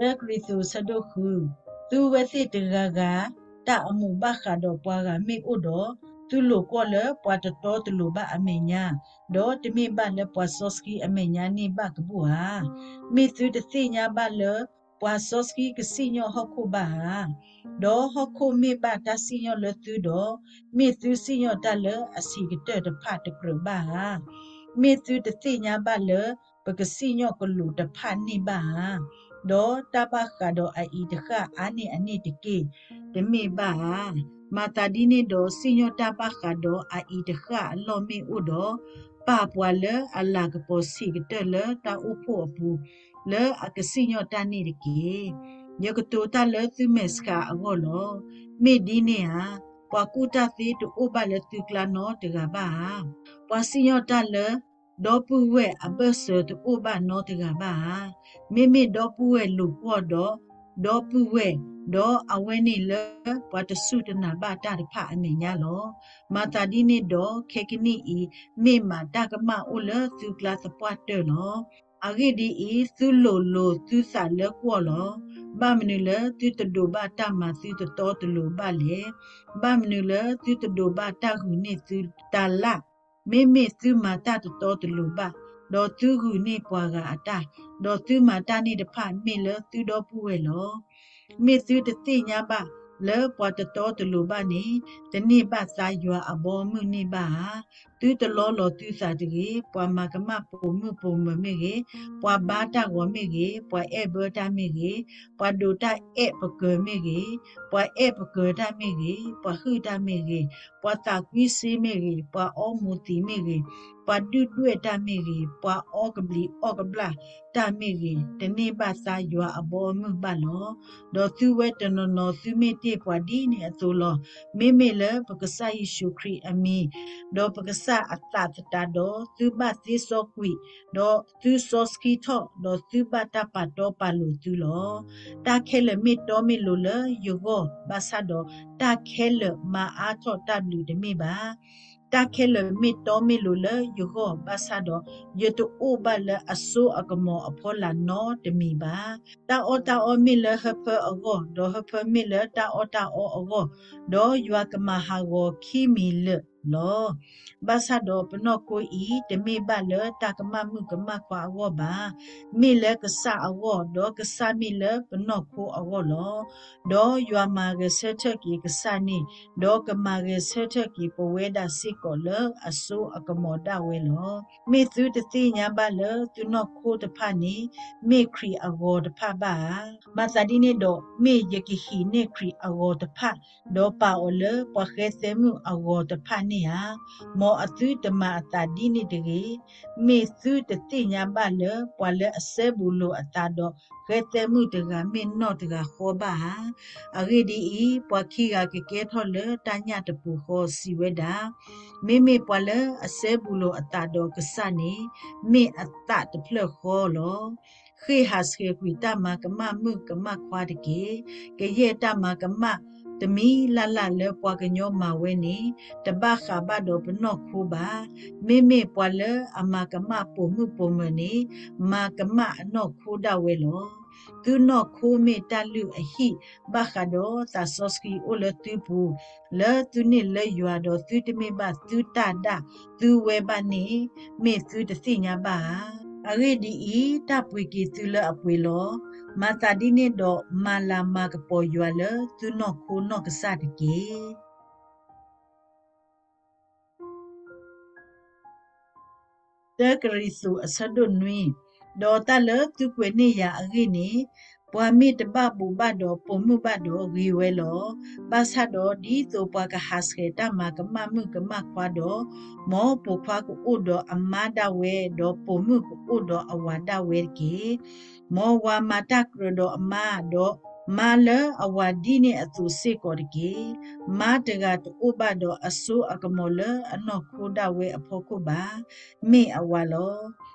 Kristo sadoku tu wesi tegaga ta amu baka do pwaga mi udo tu lo ko le pwa to tu lo ba amenya do te mi ba le pwa soski amenya ni ba kbu ha mi tu te sinya ba le pwa soski ke sinyo hokku ba ha do hokku mi ba ta sinyo le tu do mi tu sinyo ta le asi ke te pha te kru ba ha mi tu te sinya ba le pa ke sinyo ko lu te pha ni ba ha do tabaka do ai de kha ani de ke de me ba mata dini do sinyo tabaka do ai de kha lo me u do pa pwa le ala ke po si ke te le ta u pho pu le a ke sinyo ta ni de ke ye ko to ta le tu meska ago lo me dini ha pwa ku ta ti to u ba le tu kla no de ga ba pwa sinyo ta le do pu we a be so to u ba no de ga baမိတော့ပူဝဲလူပေါ်တော့ပူဝဲတော့အဝဲနေလပတ်စုတနာဘာတာဖာအမေညာလောမာတာဒီနေတော့ခေကနီဤမိမာတကမအိုလသူကလာစပွားတယ်လောအဂိဒီဤသူလိုသူစာလကောလောဘာမနုလသူတဒိုဘာတာမသူတတော်တလူဘာလေဘာမနုလသူတဒိုဘာတာခုနေသူတာလာမိသူမာတာတတော်တလူဘာတော့သူခုနေပွားကအတာတော့သူမာတာနေတဖမေလသူတော့ပူဝဲလောမေသူတသိညာပါလေပွားတတော်တလူပါနေတနေ့ပါစာရွာအဘောမှုနေပါသူတလောလောသူစာတကြီးပွားမကမပုံမှုပုံမမေကြီးပွားဘာတာဝမေကြီးပွားအဲဘတာမေကြီးပွားဒိုတာအဲပကမေကြီးပွားအဲပကတာမေကြီးပွားဟူတာမေကြီးပွားတာကွီစီမေကြီးပွားအောမူတီမေကြီးပွားဒုတွေ့တာမေကြီးပွားအောကဘလီအောကဘလာတာမေကြီးတနေ့ပါစာရွာအဘောမှုပါလောတော့သူဝဲတနနောသူမေတေပွားဒီနေအစိုးလောမေလပကဆာယေရှုခရစ်အမီတော့ပကဆာအတတတာတော့သူဘသိစောကွီတော့သူစောစကီထောတော့သူဘတာပါတော့ပါလို့သူလောတာခဲလမေတော်မေလိုလယောဂဘာသာတော့တာခဲလမအားထောတဘလူတမေပါတာခဲလမေတော်မေလိုလယောဂဘာသာတော့ယတုအိုဘလအဆိုအကမောအဖောလာနောတမီပါတာအောမေလဟဖအဂောတော့ဟဖမေလတာအောအဂောတော့ယွာကမဟာဂောခီမီလလောဘာသာတော့ပနောကိုဤတမေဘလတာကမမှုကမခွာအဂောပါမေလကဆာအဂောတော့ကဆာမေလပနောကိုအဂောလောတော့ယွာမာကဆက်ထကီကဆာနီတော့ကမာကဆက်ထကီပဝဲဒါစိကောလအဆိုအကမောဒဝဲလောမေသူတတိညာဘလသူနောခိုတဖာနီမေခရီအဂောတဖာပါမသဒီနေတော့မေယကိဟိနေခရီအဂောတဖာတော့ပါအလပခဲသမှုအဂောတဖာနေဟာမောအသူတမအတာဒီနေတကြီးမေသူတတိညာဘလပွာလအစဲဘူးလို့အတာတော့ခဲသမှုတကမေနော့တကခေါ်ပါအဂိဒီဤပွာခိကကကဲထောလတညာတပူခေါ်စီဝဲတာမေပွာလအစဲဘူးလို့အတာတော့ကစနေမေအတာတဖလခေါ်လောခေဟာစခေကွီတမကမမှုကမခွာတကေကရဲ့တမကမတမီလာလေပွားကညောမဝဲနေတပခါဘတော့ဘနော့ခိုးပါမေပွာလအမကမပုံမှုပုံမနေမာကမအနော့ခိုးဒဝဲလောသူနော့ခိုးမေတလူအဟိဘခါတော့သာဆော့စကီအိုလတူပူလဲသူနေလဲရွာတော့သူတမေဘသူတာဒါသူဝဲပါနေမေသူတသိညာပါအရေဒီဤတပ်ပွေကီသူလအပွေလောမာတာဒီနေတော့မာလာမာကပေါ်ရွာလသူနော့ခိုးနော့ကစားတကေတကရီဆူအစဒွန်နွီဒေါ်တလသူကွေနေရအဂိနေပွာမိတပဘူဘတော့ပုံမှုဘတော့ဂီဝဲလောပါဆတ်တော့ဒီဆိုပွားကဟတ်စခေတမကမမှုကမခွာတော့မောပူခွာကိုဥတော့အမဒဝဲတော့ပုံမှုကိုဥတော့အဝဒဝဲကေမောဝါမတကရတော့အမတော့မာလအဝဒီနေအသူစေကောတကေမာတကတူဘတော့အဆူအကမောလအနောခိုဒဝဲအဖို့ကိုပါမေအဝါလော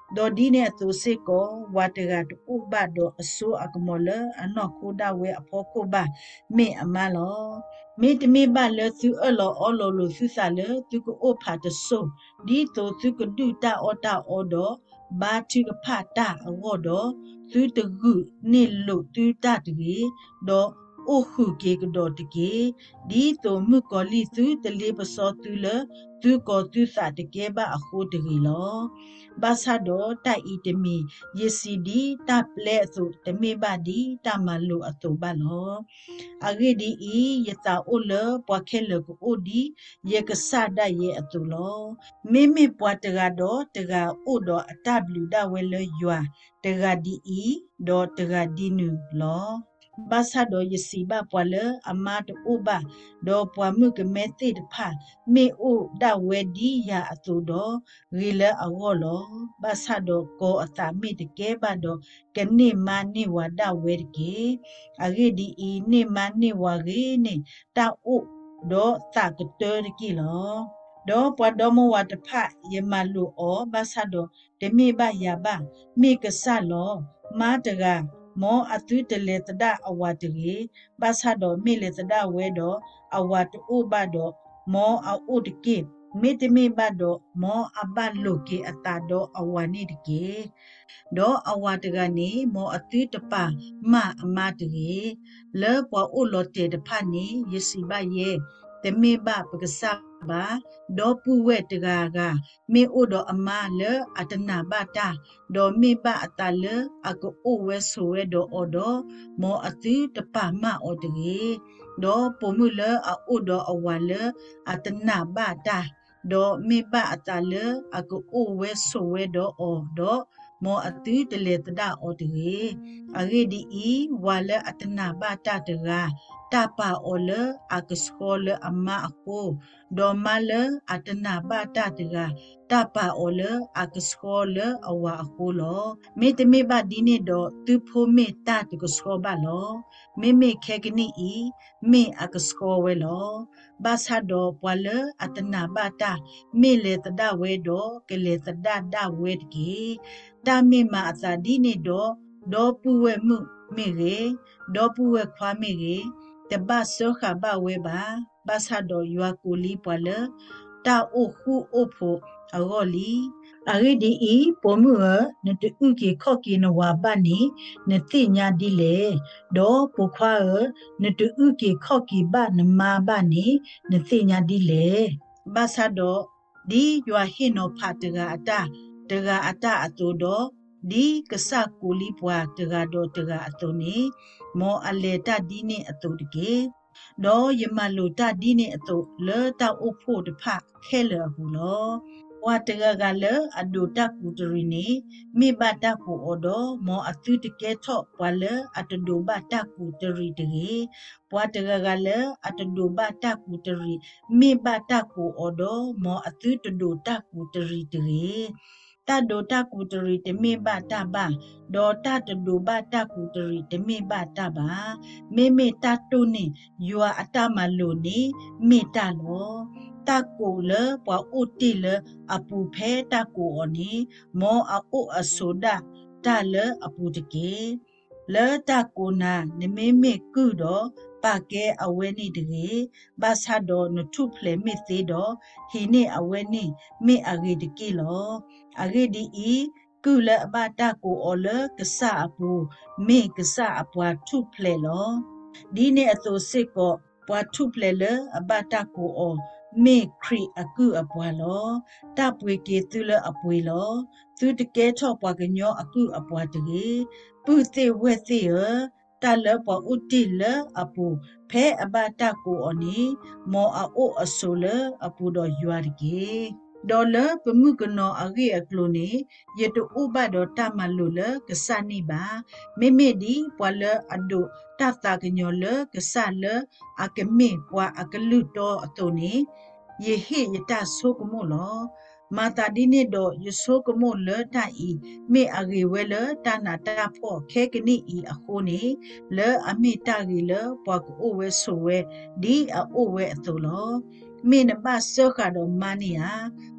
ดอดีเนี่ยตัวเสกอวัตกาตอุบาดอสูอักมอลอนอคูดาเวอพอคูบาเมอมาลอเมตเมบาเลซูอลออลโลซูซาเลตุกโอพาตโซดีโตตุกดูตาออดอบาตุกพาตาออดอသူတကူနေလို့သူတတကြီးတော့အခုကေကတော့တကြီးဒီတော့မြကောလီသူတလေးပစောသူလသူကောသူစာတကယ်ပါအခုတကြီးလောဘာသာတော့တိုက်ဤတမီယစီဒီတပ်လက်ဆိုတမေပါဒီတမလို့အတူပါလောအဂေဒီဤယတာအိုလပွားခဲလကိုအိုဒီယေကဆာဒရဲ့အတူလောမိမိပွားတကတော့တကအိုတော့အတဘလူဒဝဲလရွာတကဒီဤတော့တကဒီနူလောဘာသာတော့ယစီဘပွာလအမတ်ဥဘတော့ပွာမှုကမဲတိတဖမေအိုဒဝဲဒီယာအတူတော့ရီလအဝေါ်လောဘာသာတော့ကိုအတာမိတကဲပါတော့ကနေမနိဝဒဝဲတကေအဂေဒီဤနေမနိဝရေနေတာအိုတော့သကတော်တကေလောတော့ပွားတော့မဝတဖယမလူဩဘာသာတော့တမေဘယာဘမေကဆလောမာတကမောအတုတလေတဒအဝတရေဘာသာတော့မေလေတဒဝဲတော့အဝတဥဘတော့မောအိုတကေမေတမေဘတော့မောအဘလုကေအတာတော့အဝနိတကေတော့အဝတကနေမောအတုတပမအမတရေလေပွားအိုလောတေတဖနေယစီဘရဲ့တမေဘပကဆဘာဒေါ်ပူဝဲတကာကမေအိုတော်အမလေအတနာဘတာဒေါ်မေဘအတလေအကိုအိုဝဲဆိုဝဲတော်အော်တော်မောအတိတပမအော်တကြီးဒေါ်ပုံမူလေအိုတော်အဝါလေအတနာဘတာဒေါ်မေဘအတလေအကိုအိုဝဲဆိုဝဲတော်အော်တော်မောအတိတလေတဒအော်တကြီးအဂေဒီဤဝါလေအတနာဘတာတကာတပါအော်လေအကစခေါ်လေအမအကိုဒေါ်မလေအတနာဘတာတကာတပါအော်လေအကစခေါ်လေအဝါအကိုလောမေတမေဘဒီနေတော့သူဖို့မေတာတကစခေါ်ပါလောမေမေခဲကနီဤမေအကစခေါ်ဝဲလောဘာသာတော့ပွာလေအတနာဘတာမေလေတဒဝဲတော့ကလေတဒဒဝဲတကြီးတာမေမအသာဒီနေတော့ဒေါ်ပူဝဲမှုမေရေဒေါ်ပူဝဲခွာမေရေတပတ်စောခဘဝဲပါဘာသာတော့ယွာကိုလီပွာလေတာအိုခုအိုဖို့အဂေါ်လီအဂေဒီဤပုံမှုနတူကေခော့ကေနဝဘနိနတိညာဒီလေဒေါ်ပုခွာနတူကေခော့ကေဘနမဘနိနတိညာဒီလေဘာသာတော့ဒီယွာဟိနောဖတ်တကအတအတူတော့ဒီကဆာကိုလီပွားတကတော့တကအတူနေမောအလေတဒီနေအတူတကေတော့ယမလိုတဒီနေအတူလေတောက်ဖို့တဖခဲလဘူးလောဝါတကကလေအဒုတကူတရီနေမိဘတကူအော်တော့မောအတူတကဲထော့ပွာလေအတဒုဘတကူတရီတကေပွာတကကလေအတဒုဘတကူတရီမိဘတကူအော်တော့မောအတူတဒုတကူတရီတကေတဒိုတကူတရီတမေဘတဘာဒေါ်တတဒိုဘတကူတရီတမေဘတဘာမေမေတတုနေယွာအတမလိုနေမေတလောတကူလေပွာဥတီလေအပူဖဲတကူအနီမောအိုအဆိုဒတလေအပူတကေလေတကူနာနမေမေကုတော့ပါကဲအဝဲနေတကေဘာသာတော့နထုဖလေမေသေးတော့ဟိနေအဝဲနေမေအဂေတကေလောအဂေဒီဤကုလအဘတာကိုအော်လကဆာအပူမေကဆာအပွားထုဖလေလောဒီနေအစိုးစစ်ကောပွားထုဖလေလအဘတာကိုအော်မေခရီအကုအပွားလောတပွေကေသူလအပွေလောသူတကဲထော့ပွားကညောအကုအပွားတကေပုသေဝဲသေတလပွားဥတီလအပူဖဲအဘတာကိုအနီမောအိုအဆိုလအပူတော်ရွာတကေဒေါ်လာပမှုကနောအဂေအကလိုနေယတဥပဒေါ်တမလူလကဆာနိပါမေမေဒီပွာလအဒုတတာကညောလကဆာလအကမေပွာအကလူတော်အတုန်နေယေဟေယတဆုကမိုလောမာတာဒီနေတော့ယဆုကမိုလတိုင်ဤမေအဂေဝဲလတနာတာဖို့ခဲကနိဤအခုနေလေအမိတာဂီလပွာကအိုဝဲဆိုဝဲဒီအိုဝဲအတုလောမေနပါဆောကတော့မနီယာ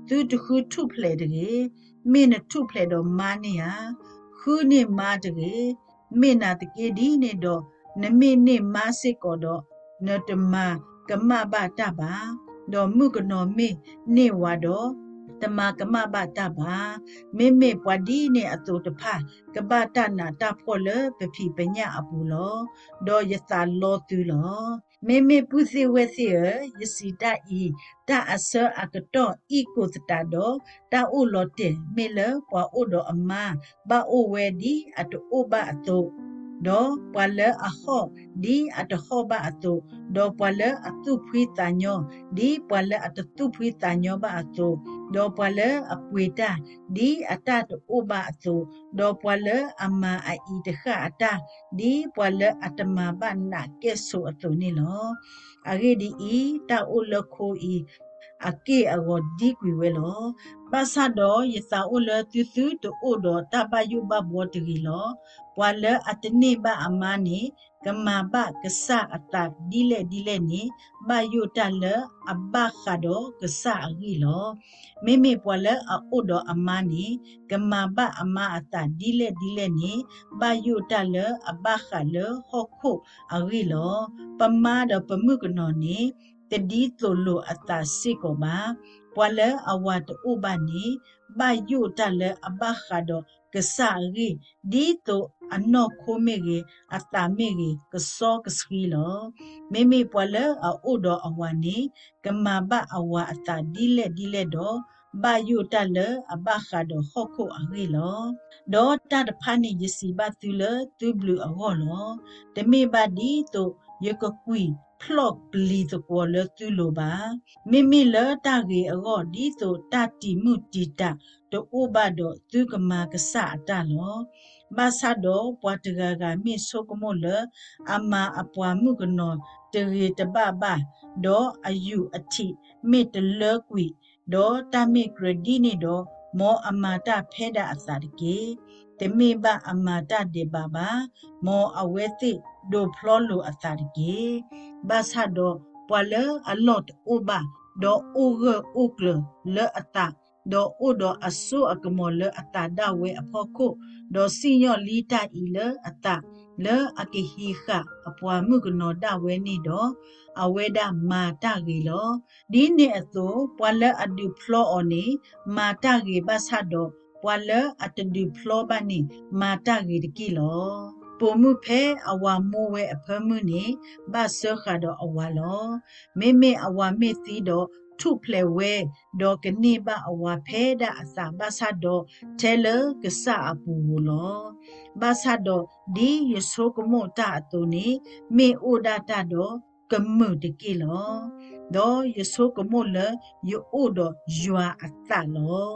သူတခုထုဖလေတကေမင်းနထုဖလေတော့မာနေယခုနေမာတကေမင်းနာတကေဒီနေတော့နမေနေမာစစ်ကောတော့နတမကမဘတာပါတော့မှုကနော်မေနေဝါတော့တမကမဘတာပါမေမေပွားဒီနေအတူတဖာကပတနာတာဖော်လပဖိပညာအပူလောဒေါ်ယသာလောတူလောမေမေပုစီဝဲစီယစီတာဤတာအစအကတော့ဤကိုစတာတော့တာအိုလောတေမေလပွားအိုတော့အမဘာအိုဝဲဒီအတူအိုဘာအတူဒေါ်ပွာလအဟောဒီအတဟောဘာအတူဒေါ်ပွာလအတုဖွေးတညောဒီပွာလအတုဖွေးတညောဘာအတူဒေါ်ပွာလအပွေတာဒီအတတအိုဘာအတူဒေါ်ပွာလအမအဤတခအတာဒီပွာလအတမဘာနာကဲဆိုအတူနေလောအဂေဒီဤတာအိုလခိုဤအကေအဂေါ်ဒီကွေဝဲလောပါဆာတော့ယစာအိုလတူစုတူအိုတော့တပယုဘဘောတကြီးလောပွာလအတနေဘအမနီကမာဘကဆာအတာဒီလေနီဘယုတလအဘခါတော့ကဆာအကြီးလောမေမေပွာလအိုတော့အမနီကမာဘအမအတာဒီလေနီဘယုတလအဘခါလဟောခုအကြီးလောပမာတော့ပမှုကနော်နီတဒီတိုလိုအတာစိကိုပါပွာလအဝတ်ဥပနီဘယုတလအဘခါတော့ကဆာရီဒီတိုအနောခိုမေကြီးအတာမေကြီးကစောကစခီလောမေမေပွာလအိုတော့အဝနီကမာဘအဝအတာဒီလေတော့ဘယုတလအဘခါတော့ဟောခုအကြီးလောဒေါ်တတဖာနေယစီဘသူလသူဘလူအဟောလောတမေဘဒီတိုယကကွီဖလော့ပလီတကောလသူလိုပါမိမိလတာကြီးအကောဒီဆိုတတိမှုတီတာတိုးဘတော့သူကမာကဆအတလောဘာသာတော့ပွားတကကမိဆုကမောလအမအပွားမှုကနော်တရေတပပဒေါ်အယူအထိမိတလကွီဒေါ်တမိဂရဒီနီဒေါ်မောအမတာဖဲတာအစာတကေတမေဘအမတာဒေဘာဘာမောအဝဲတိဒိုဖလောလိုအစာတကေဘာသာတော့ပွာလအလော့အိုဘာဒေါ်အိုဂအိုကလလအတာဒေါ်အိုဒေါ်အဆူအကမောလအတာဒါဝဲအဖို့ခုဒေါ်စီညောလီတာဤလအတာလအကေဟီခအပွားမှုကနောဒါဝဲနေတော့အဝဲဒါမာတာဂီလောဒီနေအသူပွာလအဒူဖလောအော်နေမာတာဂီဘာသာတော့ပွာလအတဒူဖလောဘာနေမာတာဂီတကီလောပုံမှုဖဲအဝမိုးဝဲအဖမှုနေဘာဆောခါတော့အဝလောမေမေအဝမေသီတော့ထုဖလေဝဲဒေါ်ကနေဘအဝဖဲဒါအစာဘာသာတော့တဲလကဆာအပူလောဘာသာတော့ဒီယဆိုကမောတာအတူနေမေအိုဒါတာတော့ကမှုတကီလောဒေါ်ယဆိုကမောလယအိုတော့ယွာအတလော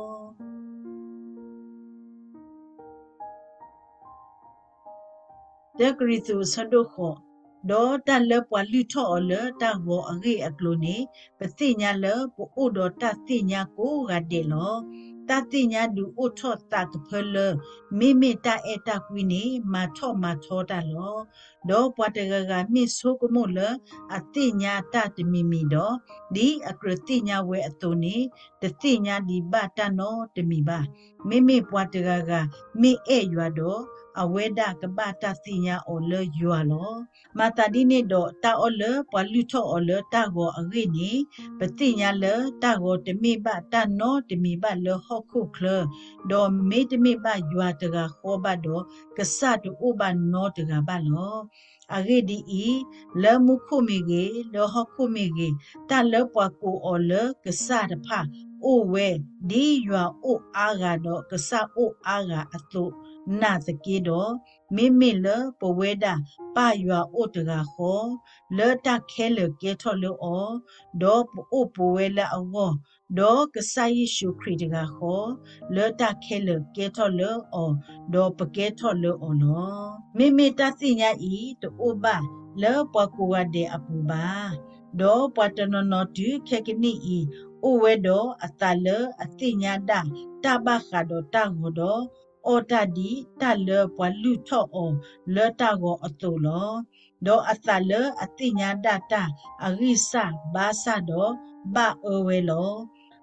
တကရီသူဆဒိုခောဒေါ်တလပွာလူထော်လတာဝအဂေအကလိုနေပသိညာလပအိုဒေါ်တသိညာကိုဂဒေလောတသိညာဒူအိုထော့တတ်ဖလမိမိတာအတာကွီနေမထောတာလောဒေါ်ပွားတကကမိဆိုကမိုလအသိညာတတမီမီဒေါ်ဒီအကရသိညာဝဲအတုန်နေတသိညာဒီဘတနောတမီပါမိမိပွားတကကမိအဲရွာတော့အဝဲဒါကပတာသိညာအော်လယွာလောမာတာဒီနေတော့တာအော်လပွာလူထော်အော်လတာကိုအဂိနေပတိညာလတာကိုတမိဘတာနောတမိဘလဟော့ခုခလဒေါ်မေတမိဘယွာတကခေါ်ဘတော့ကဆတ်တူဘနောတကဘလောအဂိဒီဤလမှုခုမီကေလဟော့ခုမီကေတာလပွားကိုအော်လကဆတ်တဖအိုဝဲဒီယွာအိုအားကတော့ကဆတ်အိုအားကအတုနာတကေတော့မိမိလပဝဲတာပယွာအိုတကခေါ်လေတခဲလကေထော်လောအောဒေါ်အိုပဝဲလာအောဒေါ်ကဆာယေရှုခရစ်တကခေါ်လေတခဲလကေထော်လောအောဒေါ်ပကေထော်လောအောလောမိမိတသိညာဤတိုးဘာလေပကူဝဒေအပူပါဒေါ်ပတနနောတူခေကနီဤအိုဝဲတော့အတလအသိညာတာတဘခါတော့တငိုတော့အော်တဒီတလပွာလူထော့အော်လောတာကိုအတူလောဒေါ်အတလအသိညာတာတာအရိစဘာစတော့ဘာအဝဲလောဘ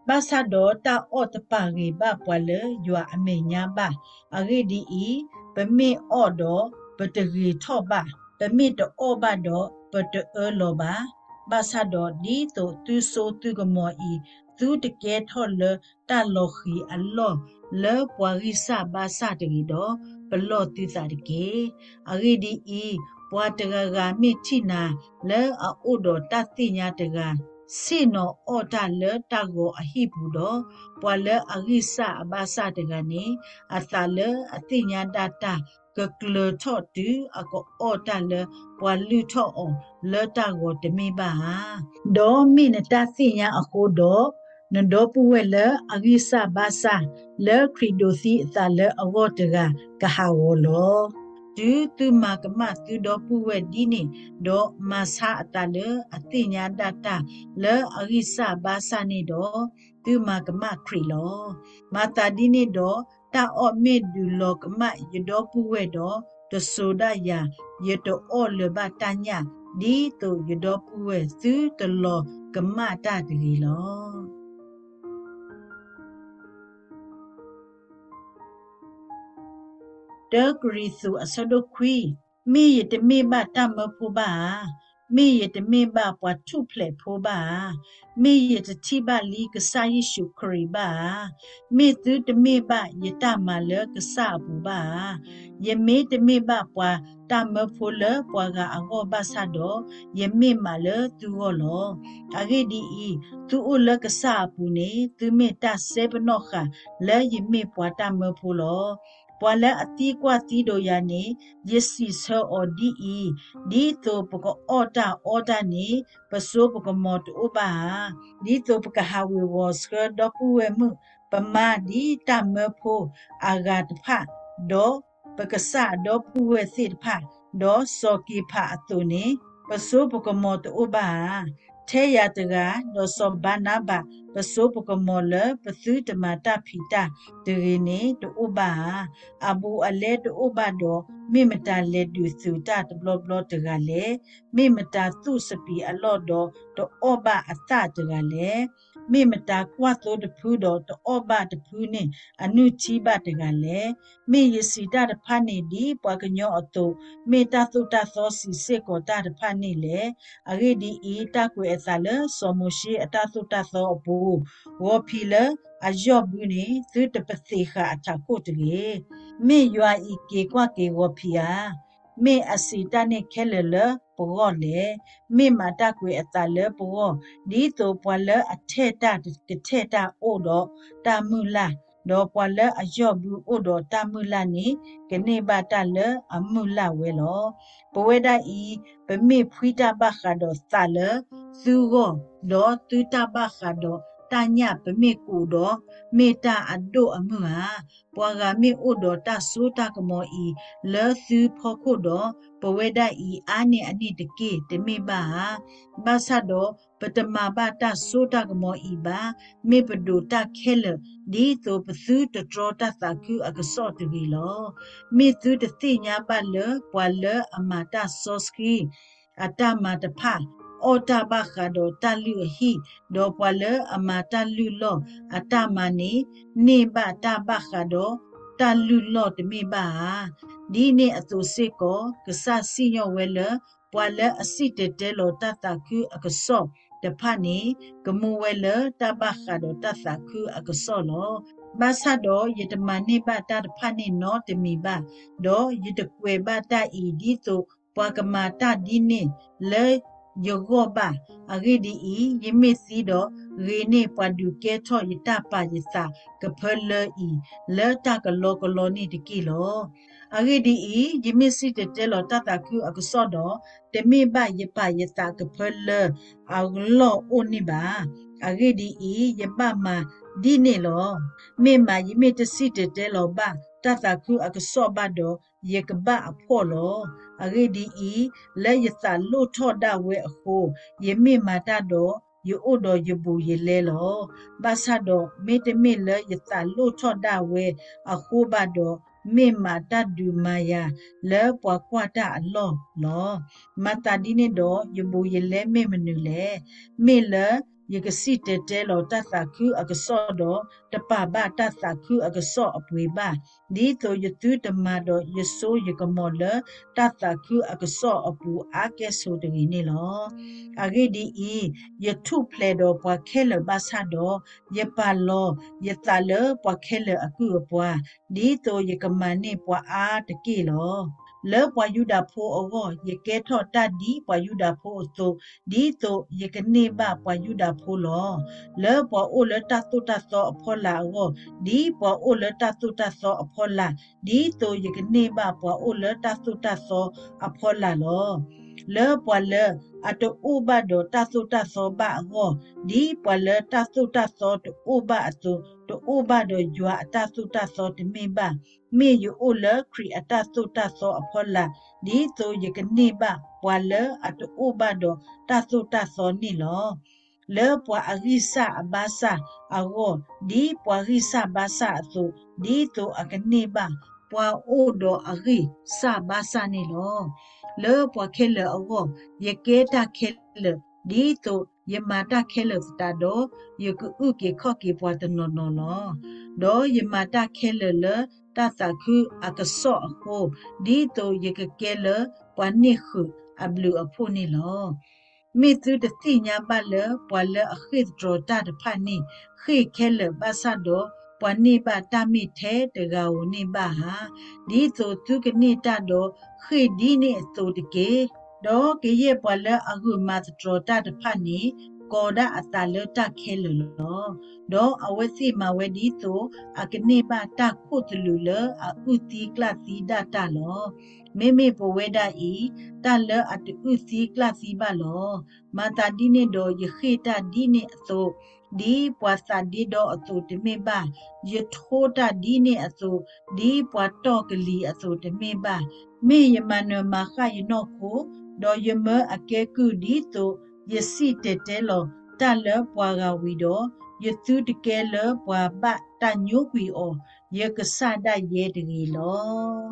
บาซาโดตาออตปารีบาปวเลยัวอเมญาบาอารีดีอีเปมีออดอเปตรีทอบาเปมีตออบาดอเปตโลบาบาซาโดดีโตตุโซตุกมออีသူတကယ်ထော်လတလော်ခီအလောလေပွာရီစာဘာစာတရီတော့ဘလော့တိစာတကေအဂီဒီဤပွာတကကမိချိနာလေအိုဒတတိညာတကစေနောအော်တလေတကောအဟိဘူးတော့ပွာလေအဂိစာဘာစာတကနေအသလေအတိညာတတာကကလထော့တူအကောအော်တလေပွာလူထော့အောင်လေတကောတမိပါဒေါ်မိနတသိညာအခုတော့နဒိုပူဝဲလအဂိစဘာစာလေခရီဒိုစီအသလေအဝတ်တကကဟာဝလောတူတူမကမတူဒိုပူဝဲဒီနေဒေါ်မဆာအတလေအတိညာဒတာလေအဂိစဘာစာနေတော့တူမကမခရီလောမာတာဒီနေတော့တာအော့မေဒူလောကမယဒေါ်ပူဝဲတော့တဆိုဒယာယတောအော်လေဘတညာဒီတိုယဒေါ်ပူဝဲသူတလောကမတာတရီလောเดกรีสูอสดควีมียตมีบาตามพูบามียตมีบาปวัตถุเพลพูบามียตทิบาลีกษายิชุครีบามีตุตมีบายตามาเลกษาบูบายมีตมีบาปวาตามพูเลปวากาอโกบาซาโดยมีมาเลตูโอโลอาเกดีอีตูอุลกษาปูเนตูเมตาเซบนอค่ะและยมีปวาตามพูโลပွာလဲအတီးကွာတီတို့ရနေယစီဆောအော်ဒီအီဒီတိုပကောအော်တာနေပစိုးပကမော်တူပါဒီတိုပကဟာဝေဝစကဒပူဝဲမှုပမာဒီတမဖိုအာဂတ်ဖာဒေါပကဆာဒေါပူဝဲစစ်ဖာဒေါစောကီဖာအတုနေပစိုးပကမော်တူပါထဲရတကဒေါစောဘာနာဘာပစိုးပကမော်လပသုတမတာဖီတာဒရီနေတူပါအဘူအလဲတူဘတ်တော့မိမတာလက်တူစုတာတဘလဘလတကလည်းမိမတာသူ့စပီအလော့တော့တောဘအသတကလည်းမိမတာကွာသောတဖူးတော့တောဘတဖူးနဲ့အနုချီဘတကလည်းမိယစီတာတဖာနေဒီပွားကညောအတုမေတာသုတသောစီစေကောတာတဖာနေလေအဂိဒီဤတကွေအသလစောမရှိအတသုတသောအဘူဝောဖီလအယောဘူးနေသူတပစီခအချကိုတလေမေယွာဤကေကွာကေဝဖီယာမေအစီတနဲ့ခဲလလဘောလေမေမာတကွေအတလဘောဒီတိုပွာလအထေတာတထေတာအိုတော့တာမူလာတော့ပွာလအယောဘူးအိုတော့တာမူလာနေကနေပါတလအမူလာဝဲလောဘဝဒဤဗမေဖွိတာဘခါတော့သလသူကိုတော့သူတာဘခါတော့တညပမေကူတော့မေတာအဒိုအမှုဟာပွာကမေဥဒတာဆိုတာကမောဤလဲသူဖို့ခုတော့ပဝေဒဤအာနေအနိတကေတမေပါဘာသတော့ပတမဘာတာဆိုတာကမောဤပါမေပဒုတာခဲလဒီတိုပသုတတော်တသကုအကစောတဝီလောမေသူတသိညာပါလပွာလအမတာစောစကီအတမတဖာအော်တာဘခါတော့တလူဟီဒေါ်ပွာလအမတလူလောအတမနီနေဘတာဘခါတော့တလူလောတမိပါဒီနေ့အသူစစ်ကောကဆစီညောဝဲလပွာလအစိတတဲလောတတခုအကစောတဖာနေကမူဝဲလတဘခါတော့တတခုအကစောလောဘာသာတော့ယတမနိဘတာတဖာနေနော်တမိပါတော့ယတကွယ်ဘတာဤဒီဆိုပွာကမာတာဒီနေလေယောဂဘအဂိဒီဤယမစီတော့ရေနေပဒုကဲထောယတပါယစာကဖလဤလေတကလောကလောနေတကီလောအဂိဒီဤယမစီတဲလောတတခုအကစောတော့တမေဘယပယစာကဖလအလောအိုနိပါအဂိဒီဤယပမဒီနေလောမေမယမေတစီတဲလောဘတတခုအကစောဘတော့ယေကဘအဖို့လောအဂိဒီဤလေယစာလို့ထော့ဒဝဲအခိုယေမေမာတတော့ယအိုတော်ယဘူယေလဲလောဘာသာတော့မေတမေလေယစာလို့ထော့ဒဝဲအခိုဘတော့မေမာတဒူမာယာလဲပွားကွာတာအလောမတာဒီနေတော့ယဘူယေလဲမေမနူလဲမေလေยกสิเตเตโลตัสสะคืออกสอดอตะปาบะตัสสะคืออกสออปวยบาดีโตยตุตมาดอยโซยกมอลตัสสะคืออกสออปูอาเกโซตรีนี่ลออาเกดีอียทุเพลดอปวเคลบาซาดอยปาลอยตาเลปวเคลอกุปวดีโตยกมานี่ปวอาตะกีลอเลปวยุดาโพอวยเกทอตาดีปวยุดาโพโตดีโตยกเนบาปวยุดาโพลอเลปวโอเลตาตุตาโซอพอลาวดีปวโอเลตาตุตาโซอพอลาดีโตยกเนบาปวโอเลตาตุตาโซอพอลาลอเลปวเลอะโตอุบาโดตาตุตาโซบะโกดีปวเลตาตุตาโซตอุบะโตตอุบาโดยัวตาตุตาโซตเมบาမေယူအိုလခရီအတသုတသောအဖောလာဒီဆိုယကနေပါပွာလအတူဘဒတသုတသောနီလောလေပွာအဂိစအဘာစာအဝဒီပွာဂိစဘာစာသုဒီဆိုအကနေပါပွာအိုဒအဂိစဘာစာနီလောလေပွာခဲလအဝယကေတာခဲလဒီဆိုယမတာခဲလစတာဒိုယကုဥကေခော့ကေပွာတနောနောလောဒေါ်ယမတာခဲလလตัสสะคืออากษอโคดีโตยกเกลปวนิคืออบลูอพูนี่ลอมิตุตติญาบะเลปวเลอขิตโตตาตพานี่ขิเคลบาซาโดปวนิบาตามิเทตะกาวนิบาหาดีโตตุกนิตาโดขิดีนี่โตตเกดอเกเยปวเลอกุมาตโตตาตพานี่ကောဒအတလတခဲလလောဒေါ်အဝစီမဝဒီတိုအကနေပါတခုတလူလအဥတီကလစီဒတာလောမေမေပဝေဒဤတလအတူဥစီကလစီပါလောမာတာဒီနေဒေါ်ယခိတာဒီနေအစိုဒီပွာစာဒီဒေါ်အစိုတမေပါယထိုတာဒီနေအစိုဒီပွာတော့ကလီအစိုတမေပါမေယမနမခယနောကိုဒေါ်ယမအကဲကုဒီတိုယစီတေတဲလောတလပွာကဝီတော့ယသူတကဲလပွာဘတညိုကွီအောယကဆဒရဲတကြီးလော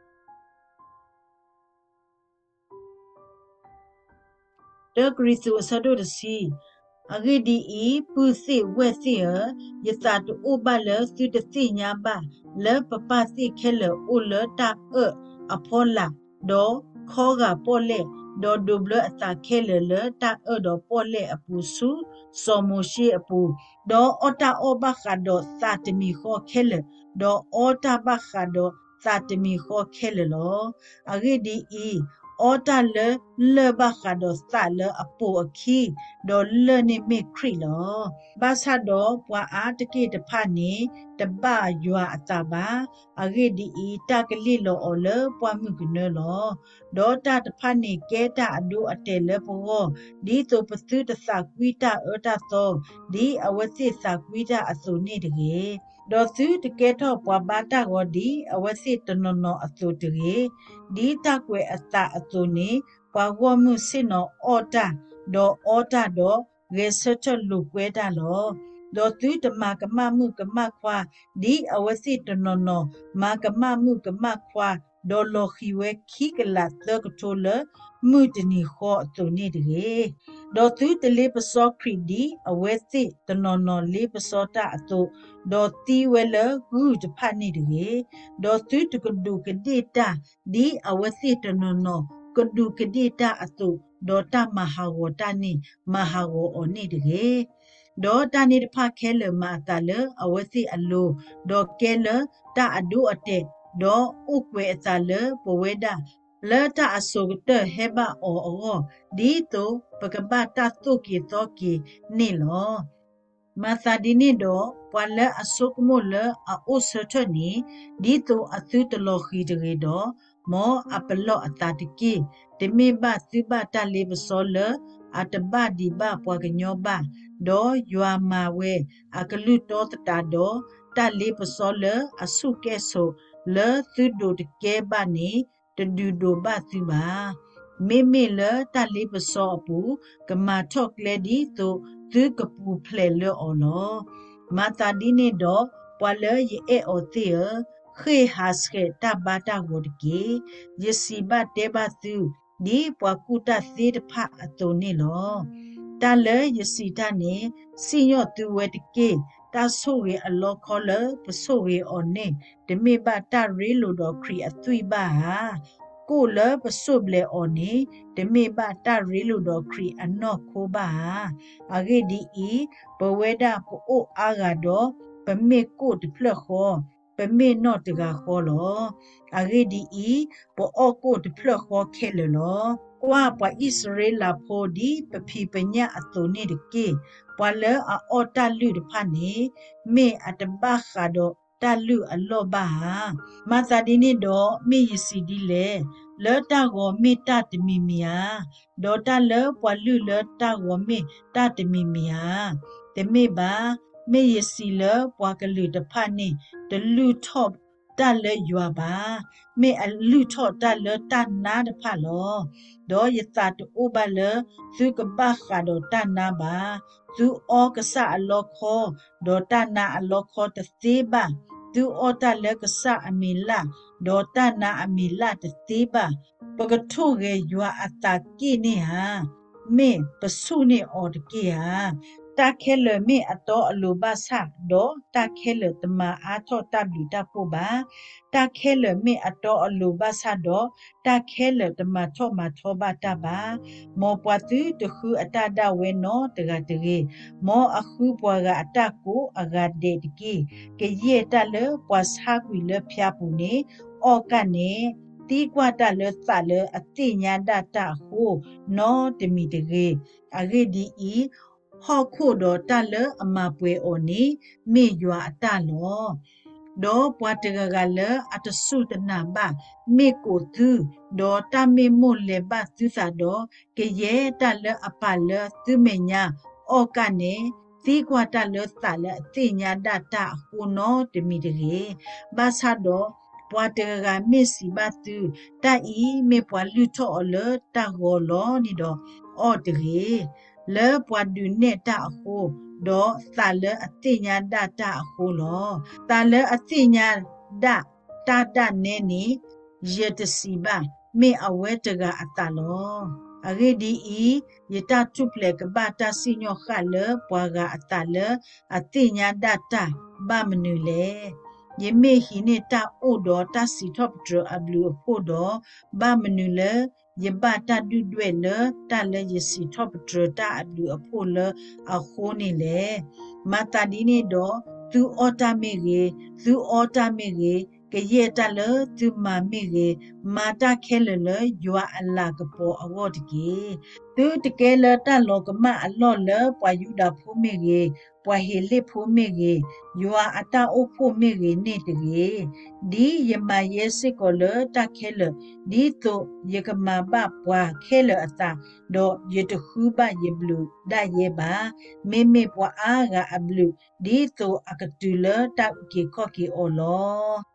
တဂရီစုအစဒိုတစီအဂိဒီဤပုစိဝက်စီယသတုဥပလသုတသိညာပါလပပသိခဲလဥလတာအဖောလာဒေါ်ခောကပေါ်လေဒေါ်ဒုဘလအတာခဲလလတာဒေါ်ပေါ်လေအပူစုစောမရှိအပူဒေါ်အတာအဘခါဒေါ်သတမီခောခဲလဒေါ်အတာဘခါဒေါ်သတမီခောခဲလလောအဂိဒီဤအော်တာလဘခါဒေါ်သလအပူအခီဒေါ်လနေမီခရီလောဘာသာဒေါ်ပွာအားတကိတဖာနေတပယွာအတာပါအဂိဒီဤတကလိလောအော်လပွာမှုကနလောဒေါ်တာတဖာနေကဲတာအဒုအတဲလဘောဒီတိုပသုတသကွီတာအတာသောဒီအဝစီသကွီတာအစုနေတကေဒေါ်သူတကဲတော့ပွာဘာတာကိုဒီအဝစီတနနောအစုတကေဒီတကွယ်အတာအစုနေပွာဝမှုစင်နောအော်တာဒေါ်အော်တာဒေါ်ရေစချလူကွဲတာလောဒေါ်သူတမကမမှုကမခွာဒီအဝစီတနနောမကမမှုကမခွာဒေါ်လိုခီဝဲခိကလာသကထိုလမှုတနီခောအစုနေတကေဒေါ်သူတလေးပစောခရီဒီအဝစီတနနောလေးပစောတာအစုဒေါ်တီဝဲလဂူတဖာနေတကေဒေါ်သူတကဒုကဒေတာဒီအဝစီတနနောကဒုကဒေတာအစုဒေါ်တာမဟာဝတာနိမဟာဝအောနေတကေဒေါ်တာနေတဖာခဲလမတာလအဝစီအလိုဒေါ်ကဲလတာအဒုအတဲဒေါ်ဥကွေအတာလပဝေဒလတာအစုကတဟေဘအောဒီတိုပကပတာတုကေတောကေနေလောမာသာဒီနေတော့ပွာလအစုကမိုလအိုဆထနီဒီတိုအသုတလောခီတကေတော့မောအပလောအတာတကေတမေဘသုဘတလေးပစောလအတဘဒီဘပွာကညောဘဒေါ်ယွာမာဝဲအကလူတောတတာတော့တလေးပစောလအစုကဲဆိုle tu do de ke ba ni de du do ba tu ba me le ta le pa so pu ka ma thok le di to tu ka pu phle le o lo ma ta di ne do pwa le ye e o ti khe has ke ta ba ta go de ke ye si ba te ba tu di pwa ku ta si de pha a to ni lo ตาเลยยสีตานี่สิยอตัวเวตเกตาสู้เวอลอคอเลปสู้เวออนเนเดมีบาตารีลูดอครีอตุยบากูเลปสู้เบลออนเนเดมีบาตารีลูดอครีอันนอโคบาอาเกดีอีปเวดาปโออากาโดปเมกูตเพลขอปเมนอตกาขอลออาเกดีอีปออกูตเพลขอเคเลลอว่าปะอิสราเอลโพดีปะพีปัญญาอตุนี่ดเกปะเลออตาลุดพานีเมอัตบะคาโดตาลุอโลบามาซาดินีโดเมยสีดีเลตาโกเมตาตมิมียโดตาเลปะลุเลตาโกเมตาตมิมียเตเมบาเมยสีเลปะกลุดพานีตลุทอบตาเลยัวบาเมอลุทอตาเลตานาดพาโลดอยตาตอุบาเลซุกบะคาโดตานาบาซุออกษะอลอคอโดตานาอลอคอตซีบาซุออตาเลกษะอมิลาโดตานาอมิลาตซีบาปกทุเกยัวอัตากีนี่ฮะเมปสุนี่ออดเกียตาเคเลเมอตออลูบาซาโดตาเคเลตมาอาทอตาบลิตาปูบาตาเคเลเมอตออลูบาซาโดตาเคเลตมาทอมาทอบาตาบาမောပွားသူတခုအတတဝဲနောတကတကေမောအခုပွားကအတကိုအဂဒေတကေကရဲ့တလပွားစာကွီလဖျားပူနေအော့ကနေတီကွာတလသလအတိညာဒတဟုနောတမီတကေအဂေဒီဤဟောခုတော်တလအမပွဲအော်နေမေရွာအတလောဒေါ်ပွားတကကလအတဆုတနာဘမေကိုသူဒေါ်တမေမွလေဘသူစာဒေါ်ကရဲတလအပလသူမညာအောကနေသီကွာတလသလအတိညာဒတာဟူနောတမီတကေဘာသာဒေါ်ပွားတကကမေစီဘသူတိုင်ဤမေပွားလူထောအလတဟောလောနီဒေါ်အောတကေလေပွားဒုနေတာဟုဒေါ်သလအတိညာဒတာဟုလောတလအတိညာဒတာဒနေနီယတစီဘာမေအဝဲတကအတလောအဂေဒီဤယတထုပလကဘာတာစီညောခလပွာကအတလအတိညာဒတာဘာမနူလေယမေဟိနေတာအိုဒေါ်တာစီထော့ဒရအဘလူဖို့ဒေါ်ဘာမနူလေယဘတာဒုဒွဲလတာလေယစီထော့ဒရတာအဘလူအဖို့လအခိုးနေလေမတာဒီနေဒေါ်သူအော်တာမေရေသူအော်တာမေရေကရဲ့တလသူမမေရေမာတာခဲလလယွာအလာကပေါ်အဝတ်ကြီးသူတကယ်လတလောကမအလော့လပွာယူတာဖိုးမေရေပွာဟေလိဖိုးမေရေယွာအတာအုပ်ဖိုးမေရေနေတကြီးဒီယမယေစစ်ကိုလတခဲလဒီတုယကမဘပွာခဲလအတာတော့ယတခုဘယဘလူဒါယေပါမေမေပွာအားကအဘလူဒီတုအကတူလတကေခော့ကေအော်လော